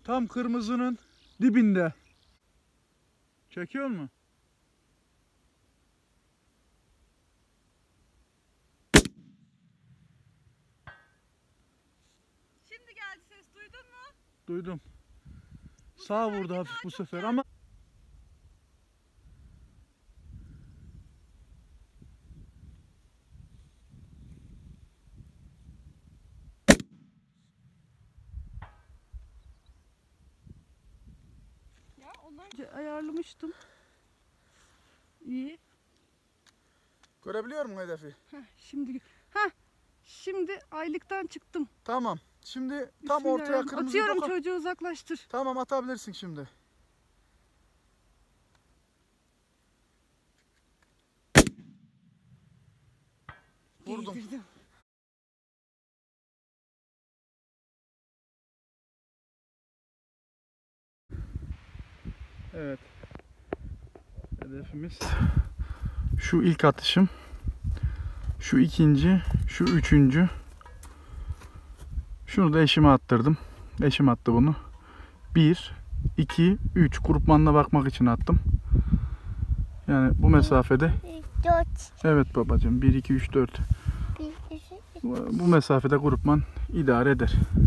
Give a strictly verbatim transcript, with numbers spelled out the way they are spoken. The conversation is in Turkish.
Tam kırmızının dibinde. Çekiyor mu? Şimdi geldi ses, duydun mu? Duydum. Sağ vurdu hafif bu sefer ama Ya ondan ayarlamıştım. İyi. görebiliyor musun hedefi? Heh, şimdi heh, şimdi aylıktan çıktım. Tamam. Şimdi tam ortaya kırmızı atıyorum, doka- çocuğu uzaklaştır. Tamam, atabilirsin şimdi. Vurdum. Giydirdim. Evet. Hedefimiz şu ilk atışım. Şu ikinci, şu üçüncü. Şunu da eşime attırdım. Eşim attı bunu. bir, iki, üç. Grupmanına bakmak için attım. Yani bu mesafede. dört. Evet babacığım. bir, iki, üç, dört. Bu mesafede grupman idare eder.